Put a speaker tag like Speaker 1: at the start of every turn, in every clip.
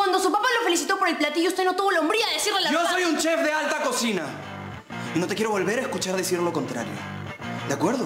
Speaker 1: cuando su papá lo felicitó por el platillo, usted no tuvo la hombría de decirle la verdad.
Speaker 2: Yo soy un chef de alta cocina. Y no te quiero volver a escuchar decir lo contrario. ¿De acuerdo?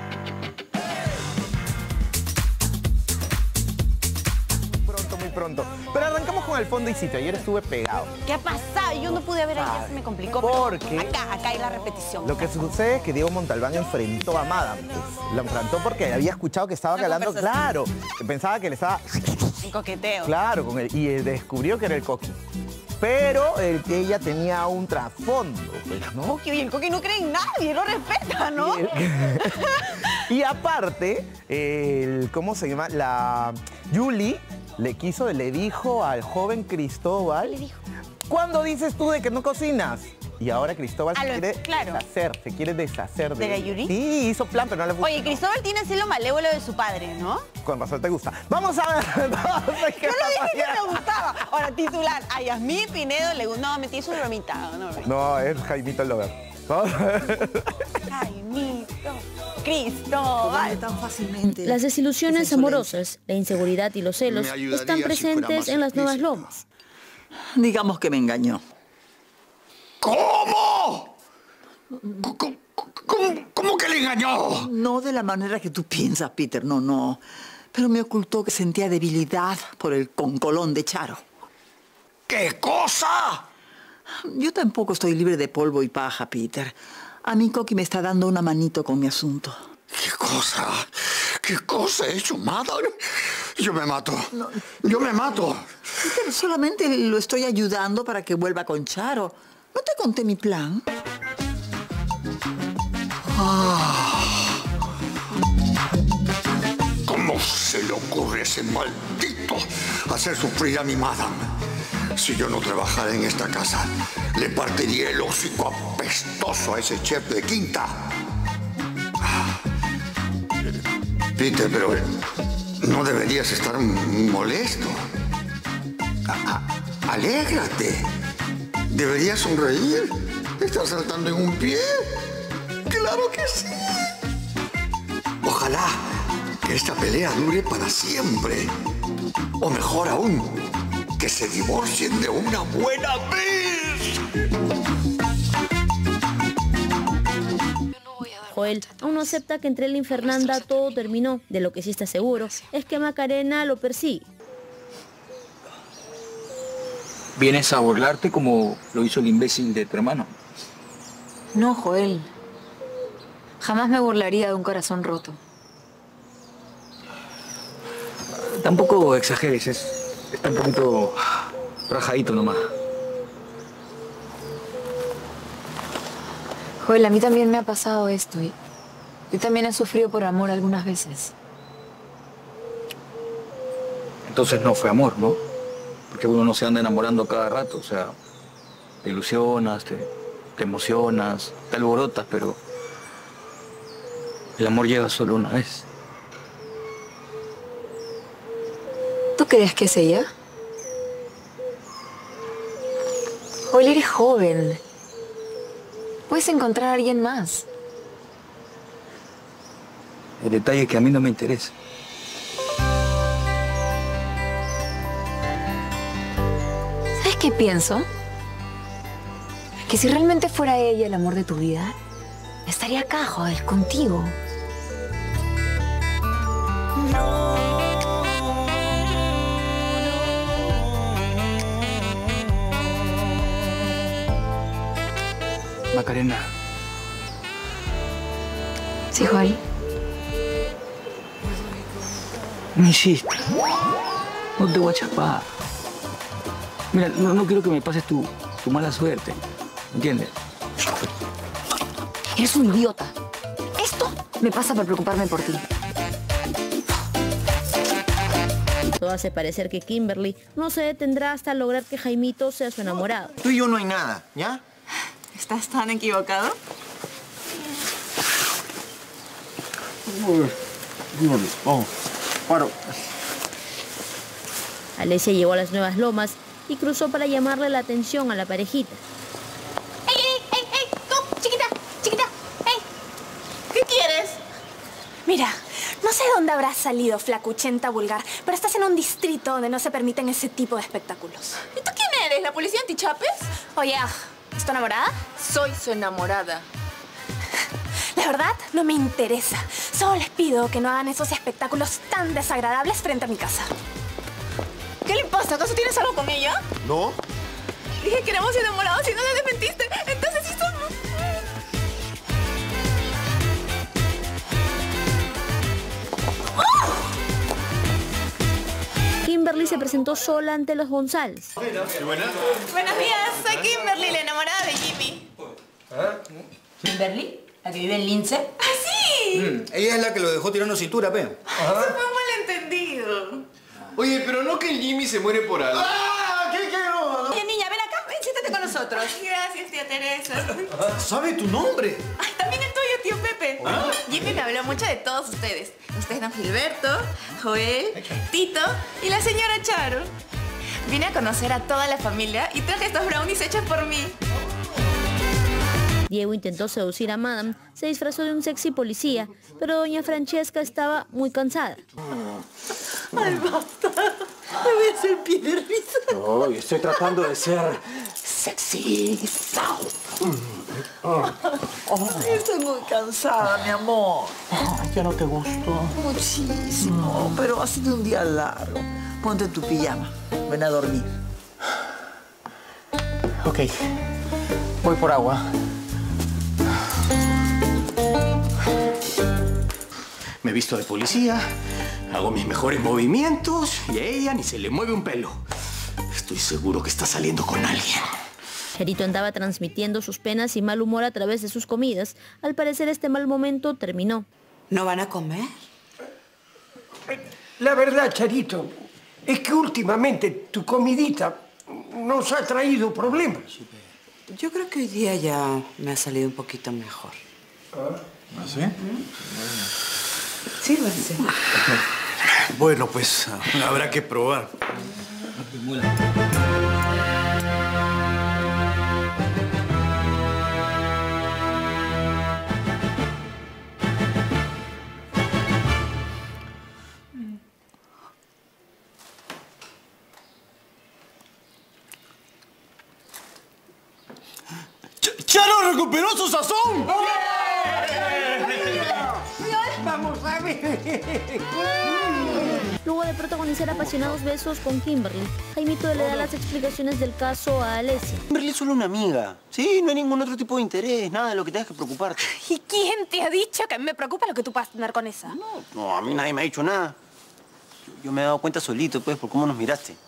Speaker 3: Muy pronto. Pero arrancamos con el fondo y sitio. Ayer estuve pegado.
Speaker 4: ¿Qué ha pasado? Yo no pude ver ayer, se me complicó.
Speaker 3: Porque
Speaker 4: Acá hay la repetición.
Speaker 3: lo que sucede es que Diego Montalbán enfrentó a Madame. Pues, lo enfrentó porque había escuchado que estaba calando. Claro, pensaba que le estaba...
Speaker 4: Un coqueteo.
Speaker 3: Claro, con él. Y descubrió que era el Coqui. Pero ella tenía un trasfondo, pues, ¿no?
Speaker 4: Oye, el Coqui no cree en nadie, no respeta, ¿no?
Speaker 3: Y aparte, ¿cómo se llama? La Julie le dijo al joven Cristóbal...
Speaker 4: ¿Qué le dijo?
Speaker 3: ¿Cuándo dices tú de que no cocinas? Y ahora Cristóbal se quiere deshacer de
Speaker 4: la Yuri.
Speaker 3: Sí, hizo plan, pero no le funcionó.
Speaker 4: Oye, Cristóbal tiene celo malévolo de su padre, ¿no?
Speaker 3: Con razón te gusta. Vamos a ver.
Speaker 4: Yo lo dije que me gustaba. Ahora, titular, a Yasmín Pinedo le gusta. No, metí su bromita.
Speaker 3: No, es Jaimito el Lover. Vamos a ver.
Speaker 4: Jaimito. Cristóbal.
Speaker 5: Tan fácilmente.
Speaker 6: Las desilusiones amorosas, la inseguridad y los celos están presentes en las Nuevas Lomas.
Speaker 5: Digamos que me engañó.
Speaker 7: ¿Cómo? ¿Cómo que le engañó?
Speaker 5: No de la manera que tú piensas, Peter, no. Pero me ocultó que sentía debilidad por el concolón de Charo.
Speaker 7: ¿Qué cosa?
Speaker 5: Yo tampoco estoy libre de polvo y paja, Peter. A mí Coqui me está dando una manito con mi asunto.
Speaker 7: ¿Qué cosa? ¿Qué cosa he hecho, Madame? Yo me mato. No. Yo me mato.
Speaker 5: Peter, solamente lo estoy ayudando para que vuelva con Charo. ¿No te conté mi plan?
Speaker 7: ¿Cómo se le ocurre a ese maldito hacer sufrir a mi Madame? Si yo no trabajara en esta casa, le partiría el hocico apestoso a ese chef de quinta. Peter, pero no deberías estar molesto. Alégrate. Deberías sonreír. ¿Estás saltando en un pie? ¡Claro que sí! Ojalá que esta pelea dure para siempre. O mejor aún, que se divorcien de una buena vez.
Speaker 6: Joel aún no acepta que entre él y Fernanda todo terminó. De lo que sí está seguro es que Macarena lo persigue.
Speaker 8: ¿Vienes a burlarte como lo hizo el imbécil de tu hermano?
Speaker 9: No, Joel. Jamás me burlaría de un corazón roto.
Speaker 8: Tampoco exageres, está un poquito rajadito nomás.
Speaker 9: Joel, a mí también me ha pasado esto y yo también he sufrido por amor algunas veces.
Speaker 8: Entonces no fue amor, ¿no? Porque uno no se anda enamorando cada rato, o sea, te ilusionas, te emocionas, te alborotas, pero el amor llega solo una vez.
Speaker 9: ¿Tú crees que es ella? Joel, eres joven. Puedes encontrar a alguien más.
Speaker 8: El detalle es que a mí no me interesa.
Speaker 9: ¿Sabes qué pienso? Que si realmente fuera ella el amor de tu vida, estaría acá, Joel, contigo.
Speaker 8: Macarena.
Speaker 9: Sí, Joel.
Speaker 8: No insistas. No te voy a chapar. Mira, no quiero que me pases tu mala suerte. ¿Entiendes?
Speaker 9: Eres un idiota. Esto me pasa por preocuparme por ti.
Speaker 6: Todo hace parecer que Kimberly no se detendrá hasta lograr que Jaimito sea su enamorado.
Speaker 2: Tú y yo no hay nada, ¿ya?
Speaker 4: ¿Estás tan equivocado?
Speaker 2: Vamos, paro.
Speaker 6: Alesia llegó a las Nuevas Lomas y cruzó para llamarle la atención a la parejita.
Speaker 1: ¡Ey! ¡Tú, chiquita! ¡Ey! ¿Qué quieres?
Speaker 4: Mira, no sé
Speaker 10: dónde habrás salido, flacuchenta vulgar, pero estás en un distrito donde no se permiten ese tipo de espectáculos.
Speaker 1: ¿Y tú quién eres? ¿La policía antichapes?
Speaker 10: Oye, ¿es tu enamorada?
Speaker 1: Soy su enamorada.
Speaker 10: La verdad, no me interesa. Solo les pido que no hagan esos espectáculos tan desagradables frente a mi casa.
Speaker 1: ¿Qué le pasa? ¿Acaso tienes algo con ella?
Speaker 3: No.
Speaker 1: Dije que éramos enamorados y no le desmentiste. Entonces sí somos.
Speaker 6: Kimberly se presentó sola ante los González.
Speaker 1: Buenos días, soy Kimberly, la enamorada de Jimmy.
Speaker 11: ¿Kimberly? ¿La que vive en Lince?
Speaker 1: ¡Ah, sí!
Speaker 8: Ella es la que lo dejó tirando cintura, pe.
Speaker 1: Eso fue un malentendido.
Speaker 12: Oye, pero no que el Jimmy se muere por algo.
Speaker 3: ¡Ah! ¿Qué? No.
Speaker 1: Oye, niña, ven acá, ven, siéntate con nosotros. Gracias, tía Teresa.
Speaker 12: ¿Sabe tu nombre?
Speaker 1: Ay, también el tuyo, tío Pepe. Jimmy me habló mucho de todos ustedes. Ustedes, don Gilberto, Joel, Tito y la señora Charo. Vine a conocer a toda la familia y traje estos brownies hechos por mí.
Speaker 6: Diego intentó seducir a Madame, se disfrazó de un sexy policía, pero doña Francesca estaba muy cansada.
Speaker 5: Ay, basta. Me voy a hacer pie de risa.
Speaker 12: No, estoy tratando de ser
Speaker 5: sexy. Estoy muy cansada, mi amor.
Speaker 12: ¿Ya no te gustó?
Speaker 5: Muchísimo, pero ha sido un día largo. Ponte tu pijama. Ven a dormir.
Speaker 12: Ok. Voy por agua. Me visto de policía, hago mis mejores movimientos y a ella ni se le mueve un pelo. Estoy seguro que está saliendo con alguien.
Speaker 6: Cherito andaba transmitiendo sus penas y mal humor a través de sus comidas. Al parecer este mal momento terminó.
Speaker 4: ¿No van a comer?
Speaker 13: La verdad, Charito, es que últimamente tu comidita nos ha traído problemas.
Speaker 4: Yo creo que hoy día ya me ha salido un poquito mejor.
Speaker 12: ¿Ah, sí?
Speaker 4: Sírvanse.
Speaker 12: Bueno, pues habrá que probar. ¡Charo recuperó su sazón!
Speaker 13: ¡Vamos a ver!
Speaker 6: Luego de protagonizar apasionados besos con Kimberly, Jaimito le da las explicaciones del caso a Alesia.
Speaker 2: Kimberly es solo una amiga. Sí, no hay ningún otro tipo de interés, nada de lo que tengas que preocuparte.
Speaker 10: ¿Y quién te ha dicho que a mí me preocupa lo que tú puedas tener con esa?
Speaker 2: No, a mí nadie me ha dicho nada. Yo me he dado cuenta solito, pues, por cómo nos miraste.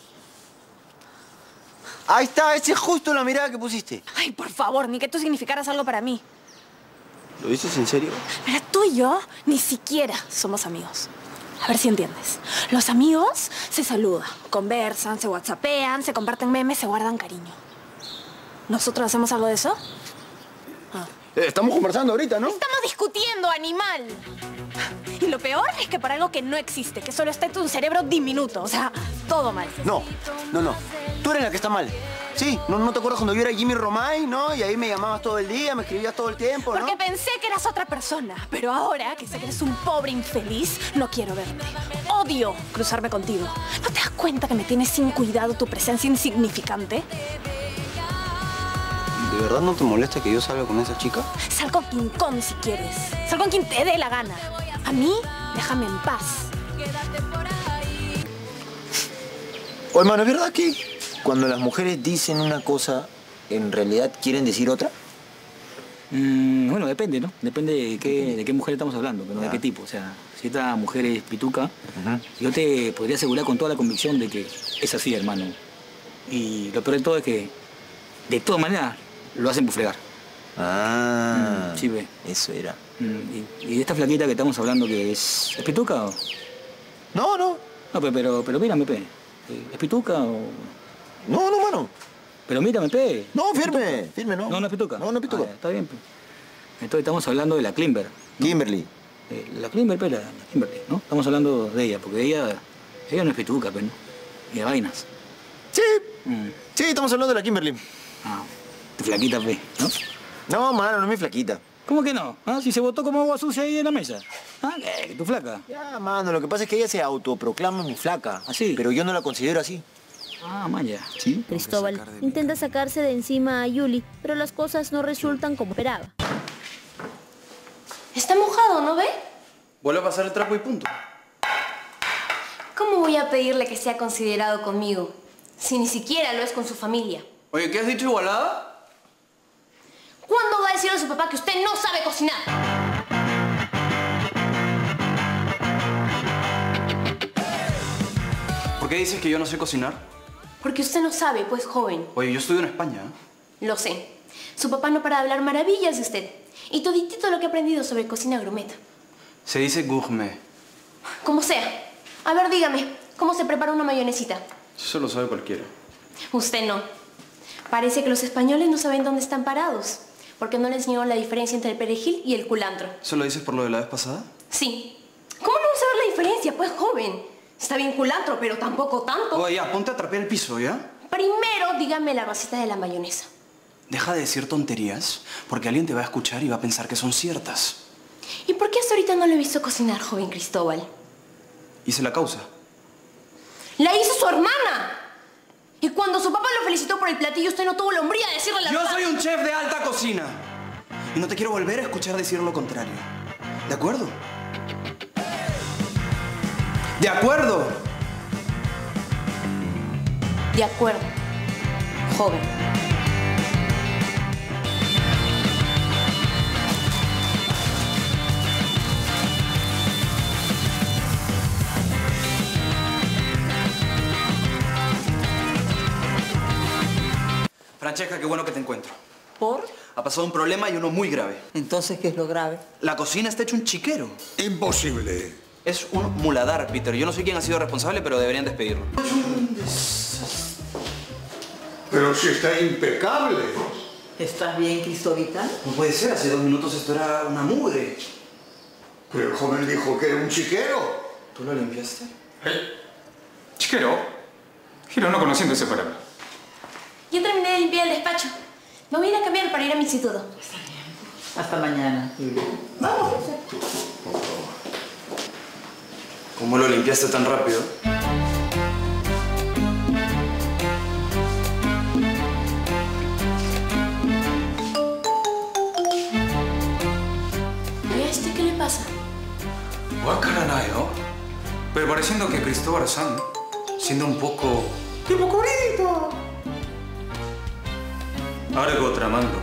Speaker 2: Ahí está, esa es justo la mirada que pusiste.
Speaker 10: Ay, por favor, ni que tú significaras algo para mí.
Speaker 2: ¿Lo dices en serio?
Speaker 10: Pero tú y yo ni siquiera somos amigos. A ver si entiendes. Los amigos se saludan, conversan, se whatsappean, se comparten memes, se guardan cariño. ¿Nosotros hacemos algo de eso?
Speaker 2: Estamos conversando ahorita, ¿no?
Speaker 10: Estamos discutiendo, animal. Y lo peor es que por algo que no existe, que solo está en tu cerebro diminuto. O sea, todo mal.
Speaker 2: No. Tú eres la que está mal. Sí, ¿no te acuerdas cuando yo era Jimmy Romay, no? Y ahí me llamabas todo el día, me escribías todo el tiempo, ¿no?
Speaker 10: Porque pensé que eras otra persona. Pero ahora que sé que eres un pobre infeliz, no quiero verte. Odio cruzarme contigo. ¿No te das cuenta que me tienes sin cuidado tu presencia insignificante?
Speaker 2: ¿De verdad no te molesta que yo salga con esa chica?
Speaker 10: Sal con quien con si quieres. Sal con quien te dé la gana. A mí, déjame en paz.
Speaker 2: Oye, hermano, ¿es verdad que cuando las mujeres dicen una cosa, en realidad quieren decir otra?
Speaker 8: Bueno, depende, ¿no? Depende de qué mujer estamos hablando, pero de qué tipo. O sea, si esta mujer es pituca, yo te podría asegurar con toda la convicción de que es así, hermano. Y lo peor de todo es que, de todas maneras, lo hacen por fregar. Sí, ve.
Speaker 2: Eso era.
Speaker 8: ¿Y de esta flaquita que estamos hablando que es pituca o...?
Speaker 2: No.
Speaker 8: No, pero mírame, pe. ¿Es pituca o...?
Speaker 2: No, mano.
Speaker 8: Pero mírame, pe.
Speaker 2: No, firme, no.
Speaker 8: No, no es pituca.
Speaker 2: No es pituca.
Speaker 8: Está bien, pe. Entonces estamos hablando de la Klimber, ¿no?
Speaker 2: Kimberly.
Speaker 8: La Klimber, pe, la Kimberly, ¿no? Estamos hablando de ella, porque ella no es pituca, pe, ¿no? Y de vainas.
Speaker 2: Sí. Sí, estamos hablando de la Kimberly.
Speaker 8: Tu flaquita, pe, ¿no?
Speaker 2: No, mano, no es mi flaquita.
Speaker 8: ¿Cómo que no? Si se botó como agua sucia ahí en la mesa. Ah, ¿qué? ¿Tu flaca?
Speaker 2: Ya, mano, lo que pasa es que ella se autoproclama mi flaca.
Speaker 8: ¿Ah, sí?
Speaker 2: Pero yo no la considero así.
Speaker 8: Ah, maya.
Speaker 2: ¿Sí?
Speaker 6: Cristóbal intenta sacarse de encima a Yuli, pero las cosas no resultan como esperaba.
Speaker 11: Está mojado, ¿no ve?
Speaker 14: Vuelve a pasar el trapo y punto.
Speaker 11: ¿Cómo voy a pedirle que sea considerado conmigo si ni siquiera lo es con su familia?
Speaker 14: Oye, ¿qué has dicho, Igualada?
Speaker 11: ¿Cuándo va a decirle a su papá que usted no sabe cocinar?
Speaker 14: ¿Por qué dices que yo no sé cocinar?
Speaker 11: Porque usted no sabe, pues, joven.
Speaker 14: Oye, yo estudio en España, ¿eh?
Speaker 11: Lo sé. Su papá no para de hablar maravillas de usted. Y toditito lo que ha aprendido sobre cocina gourmet.
Speaker 14: Se dice gourmet.
Speaker 11: Como sea. A ver, dígame, ¿cómo se prepara una mayonesita?
Speaker 14: Eso lo sabe cualquiera.
Speaker 11: Usted no. Parece que los españoles no saben dónde están parados. Porque no le enseñaron la diferencia entre el perejil y el culantro.
Speaker 14: ¿Eso lo dices por lo de la vez pasada?
Speaker 11: Sí. ¿Cómo no va a saber la diferencia, pues, joven? Está bien culantro, pero tampoco tanto.
Speaker 14: Oye, ya, ponte a trapear el piso, ¿ya?
Speaker 11: Primero, dígame la receta de la mayonesa.
Speaker 14: Deja de decir tonterías, porque alguien te va a escuchar y va a pensar que son ciertas.
Speaker 11: ¿Y por qué hasta ahorita no lo he visto cocinar, joven Cristóbal?
Speaker 14: Hice la causa.
Speaker 11: ¡La hizo su hermana! Y cuando su papá lo felicitó por el platillo, usted no tuvo la hombría de decirle la
Speaker 14: Yo
Speaker 11: verdad.
Speaker 14: soy un chef de alta cocina. Y no te quiero volver a escuchar decir lo contrario. ¿De acuerdo? ¿De acuerdo?
Speaker 11: De acuerdo, joven.
Speaker 14: Francesca, qué bueno que te encuentro.
Speaker 5: ¿Por?
Speaker 14: Ha pasado un problema y uno muy grave.
Speaker 5: Entonces, ¿qué es lo grave?
Speaker 14: La cocina está hecho un chiquero.
Speaker 7: Imposible.
Speaker 14: Es un muladar, Peter. Yo no sé quién ha sido responsable, pero deberían despedirlo.
Speaker 7: Pero si está impecable.
Speaker 5: ¿Estás bien, Cristóbal?
Speaker 14: No puede ser, hace 2 minutos esto era una mugre.
Speaker 7: Pero el joven dijo que era un chiquero.
Speaker 14: ¿Tú lo limpiaste?
Speaker 15: ¿Chiquero? Giro no conociendo esa palabra.
Speaker 11: Ya terminé de limpiar el despacho. Me voy a ir a cambiar para ir a mi instituto.
Speaker 5: Hasta mañana.
Speaker 11: Vamos.
Speaker 14: ¿Cómo lo limpiaste tan rápido?
Speaker 11: ¿Y a este qué le pasa?
Speaker 15: Guacaranayo. Pero pareciendo que Cristóbal San, siendo un poco... ¡tipo curito! Algo tramando.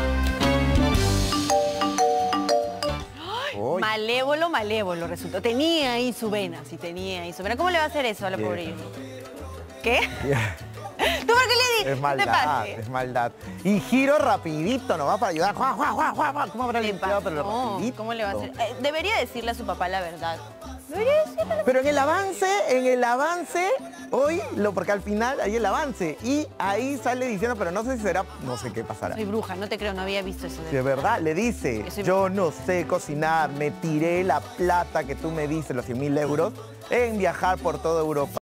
Speaker 4: Malévolo, malévolo resultó. Tenía ahí su vena, sí tenía ahí su vena. ¿Cómo le va a hacer eso a la pobre Yuli? ¿Qué? ¿Tú por qué le dices?
Speaker 3: Es maldad, es maldad. Y giro rapidito nomás para ayudar. ¡Juan, Juan, Juan, Juan, Juan! ¿Cómo habrá limpiado? Pero rapidito.
Speaker 4: ¿Cómo le va a hacer? Debería decirle a su papá la verdad. Debería decirle.
Speaker 3: Pero en el avance, hoy, porque al final hay el avance. Y ahí sale diciendo, pero no sé si será, no sé qué pasará.
Speaker 4: Soy bruja, no te creo, no había visto eso.
Speaker 3: De verdad, le dice, yo no sé cocinar, me tiré la plata que tú me diste, los 100.000 euros, en viajar por toda Europa.